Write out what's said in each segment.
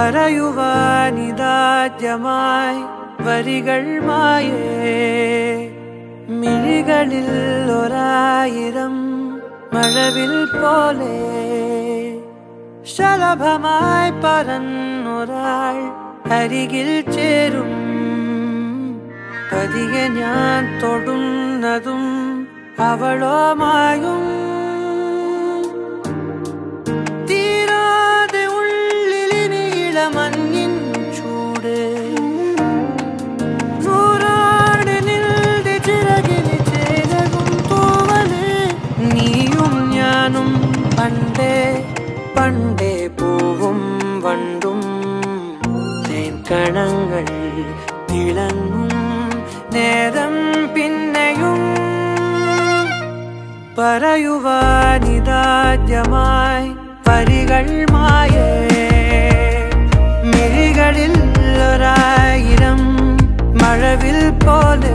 പറയുവാനിതാദ്യമായി വരികൾ മായേ മിഴികളിൽ ഒരായിരം മഴവിൽ പോലെ ശലഭമായി പറന്നൊരാൾ അരികിൽ ചേരും പതിയെ ഞാൻ തൊടുന്നതും അവളോ മായും തീരാതെ ഉള്ളിലിനിയിള മഞ്ഞിൻ ചൂട് നൂറാട് നിന്റെ ചിറകിന് ചേലകും തോവല് നീയും ഞാനും പണ്ടേ പണ്ടേ പൂവും വണ്ടും തേൻകണങ്ങൾ തിളങ്ങും നേരം പിന്നെയും പറയുവാനിതാദ്യമായി വരികൾ മായേ മിഴികളിൽ ഒരായിരം മഴവിൽ പോലെ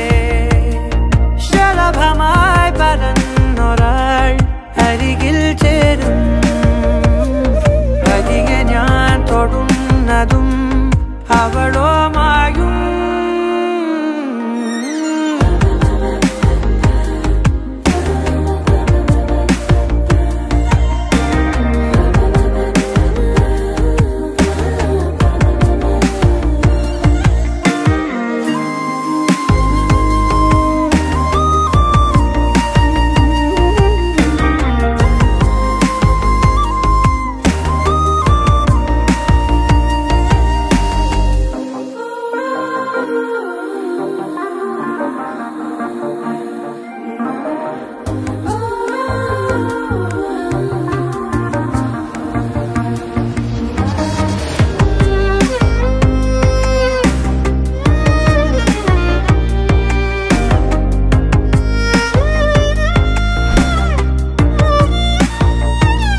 ശലഭമായി പറന്നൊരാൾ അരികിൽ ചേരും പതിയെ ഞാൻ തൊടുന്നതും അവളോ മായും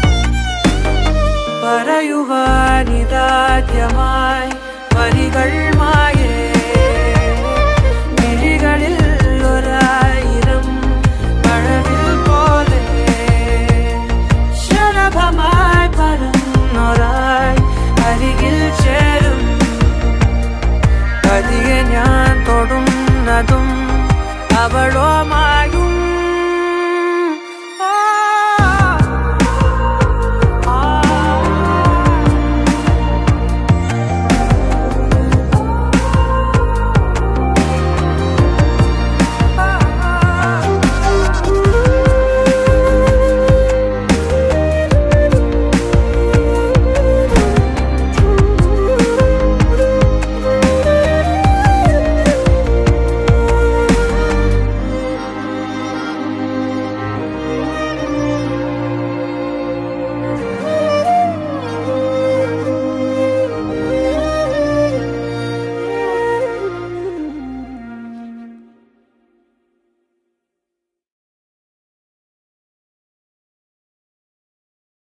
പറയുവാനിതാദ്യമായി വരികൾ